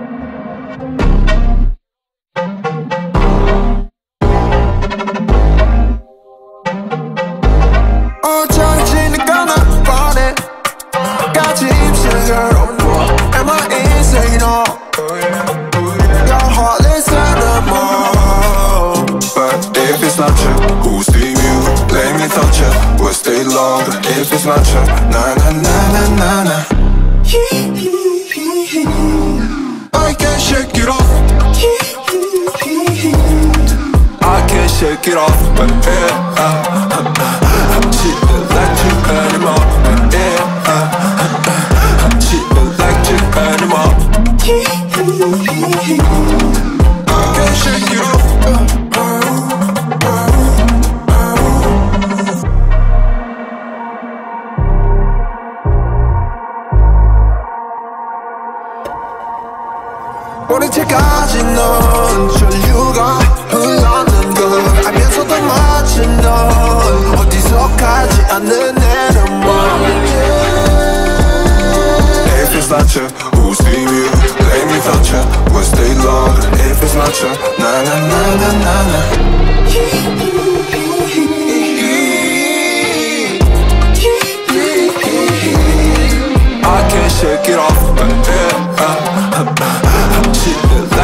어쩌지니까 난 뻔해 같이 짐승으로 Am I insane? Oh, you're heartless animal. But if it's not you, who's the you? Let me touch you, we'll stay longer. If it's not you, na na na na na na. Hee-hee-hee-hee. I can't shake it off. Hee-hee-hee-hee. I can't shake it off. But yeah, she electric animal. Yeah, she electric animal. Hee-hee-hee-hee. I can't shake it off. 모른 채까지 넌 전류가 흘러는 걸 알면서도 마치 넌 어디서 가지 않는 애는 If it's not you, who's the you? Let me touch you, we'll stay longer. If it's not you, na na na na na na. I can't shake it off, but yeah, she